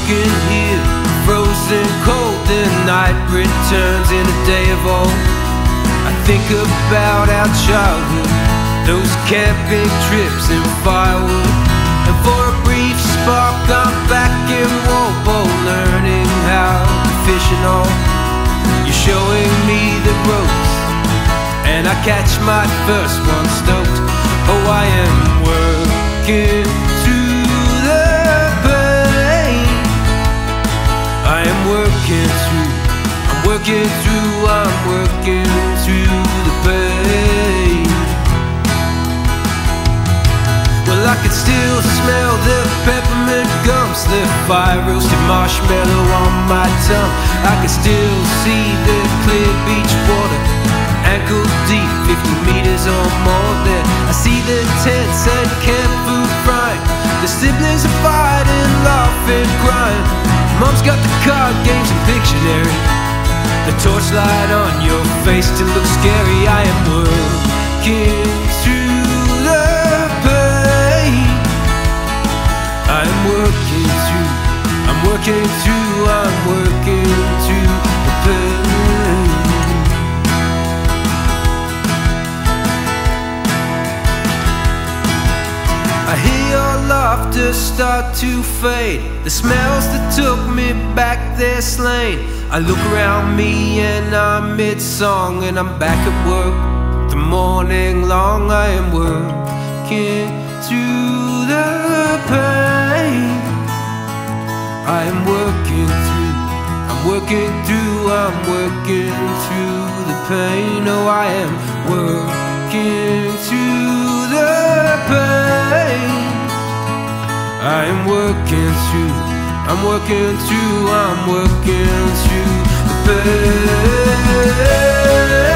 broken here, frozen cold, the night returns in a day of old. I think about our childhood, those camping trips and firewood, and for a brief spark I'm back in Walpole, learning how to fish and all. You're showing me the ropes, and I catch my first one stoked. Oh, I am working through the pain. I am working through, I'm working through, I'm working through the pain. Well, I can still smell the peppermint gums, the fire roasted marshmallow on my tongue. I can still see the clear beach water, ankle deep, 50 meters or more there. I see the tents and camp food frying, the siblings are fighting, laughing, crying. Mom's got the card games and Pictionary, the torchlight on your face to look scary. I am working through the pain. I am working through, I'm working through, I'm working through the pain. I hear your laughter start to fade, the smells that took me back there slain. I look around me and I'm mid-song, and I'm back at work the morning long. I am working through the pain. I am working through, I'm working through, I'm working through the pain. Oh, I am working through the pain. I am working through, I'm working through, I'm working through the pain.